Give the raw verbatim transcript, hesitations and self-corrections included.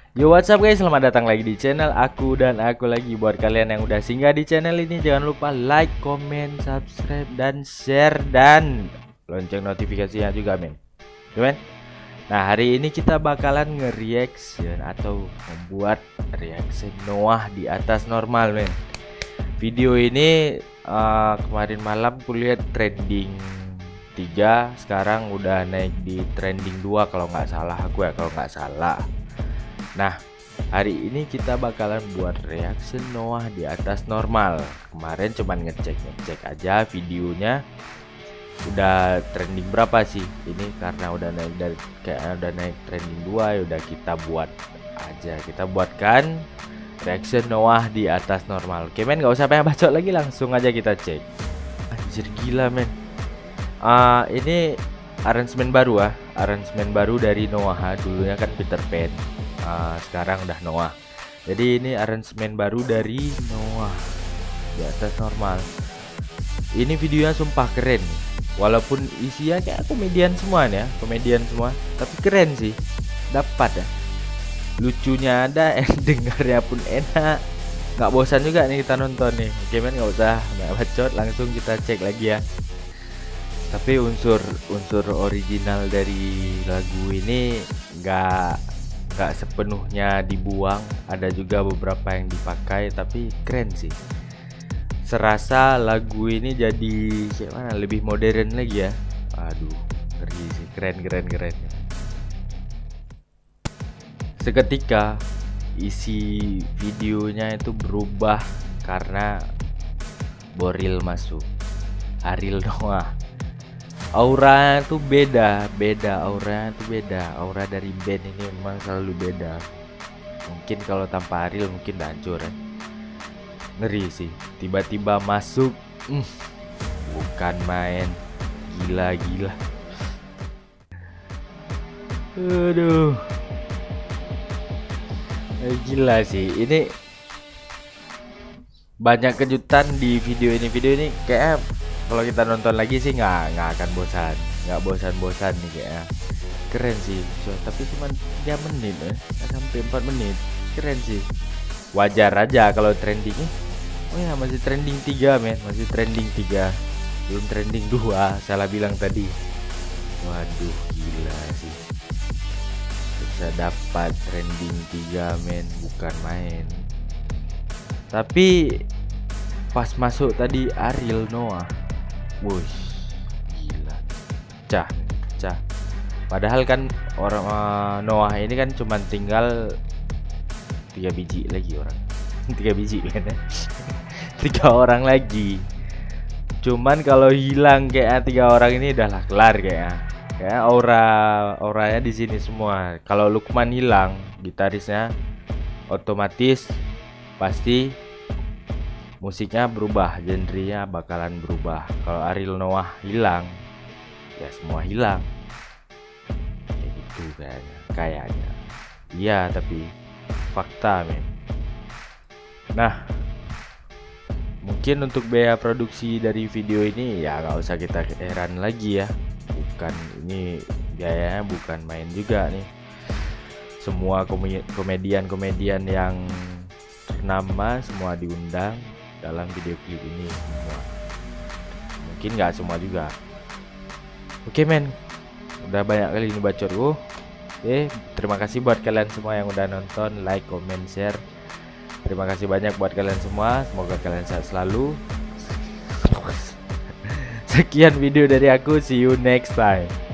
Yo, what's up guys, selamat datang lagi di channel aku dan aku lagi. Buat kalian yang udah singgah di channel ini, jangan lupa like, comment, subscribe, dan share, dan lonceng notifikasinya juga, men. Cuman, nah hari ini kita bakalan nge-reaction atau membuat reaction Noah di atas normal, men. Video ini uh, kemarin malam kulihat trending tiga, sekarang udah naik di trending dua kalau nggak salah aku ya, kalau nggak salah. Nah, hari ini kita bakalan buat reaction Noah di atas normal. Kemarin cuman ngecek-ngecek aja videonya udah trending berapa sih. Ini karena udah naik dari kayak udah naik trending dua, ya udah kita buat aja. Kita buatkan reaction Noah di atas normal. Oke men, nggak usah banyak bacot lagi, langsung aja kita cek. Anjir gila men. Uh, ini aransemen baru ah, aransemen baru dari Noah. Dulunya kan Peter Pan. Uh, sekarang udah Noah. Jadi ini aransemen baru dari Noah di atas normal. Ini videonya sumpah keren. Walaupun isinya kayak komedian semua ya, komedian semua, tapi keren sih. Dapat ya. Lucunya ada, eh, dengarnya pun enak. Nggak bosan juga nih kita nonton nih. Oke men, nggak usah banyak bacot, langsung kita cek lagi ya. Tapi unsur unsur original dari lagu ini nggak nggak sepenuhnya dibuang, ada juga beberapa yang dipakai, tapi keren sih. Serasa lagu ini jadi kayak mana, lebih modern lagi ya. Aduh, ngeri sih, keren keren keren. Seketika isi videonya itu berubah karena Boril masuk, Ariel Noah. Aura tuh beda, beda aura tuh beda. Aura dari band ini memang selalu beda. Mungkin kalau tanpa Ariel mungkin udah hancur ya. Ngeri sih, tiba-tiba masuk, mm, bukan main, gila-gila. Aduh, eh, gila sih. Ini banyak kejutan di video ini. Video ini kayak kalau kita nonton lagi sih nggak nggak akan bosan, nggak bosan-bosan nih kayaknya. Keren sih, so, tapi cuma tiga menit ya, nggak sampai empat menit. Keren sih. Wajar aja kalau trendingnya. Oh ya, masih trending tiga men, masih trending tiga, belum trending dua. Salah bilang tadi. Waduh, gila sih. Bisa dapat trending tiga men, bukan main. Tapi pas masuk tadi Ariel Noah, wush, gila, cah, cah. Padahal kan orang uh, Noah ini kan cuma tinggal tiga biji lagi orang, tiga biji kan ya, tiga orang lagi. Cuman kalau hilang kayak tiga orang ini udah lah kelar kayaknya. Kayak aura auranya di sini semua. Kalau Lukman hilang, gitarisnya, otomatis pasti musiknya berubah, genrenya bakalan berubah. Kalau Ariel Noah hilang, ya semua hilang. Kayak gitu kayaknya, kayaknya. Iya, tapi fakta men. Nah, mungkin untuk biaya produksi dari video ini ya nggak usah kita heran lagi ya. Bukan, ini biayanya bukan main juga nih. Semua komedian-komedian yang ternama semua diundang dalam video klip ini semua. Mungkin nggak semua juga. Oke men, udah banyak kali ini bacot gue. Oke, terima kasih buat kalian semua yang udah nonton, like, comment, share. Terima kasih banyak buat kalian semua. Semoga kalian sehat selalu. Sekian video dari aku, see you next time.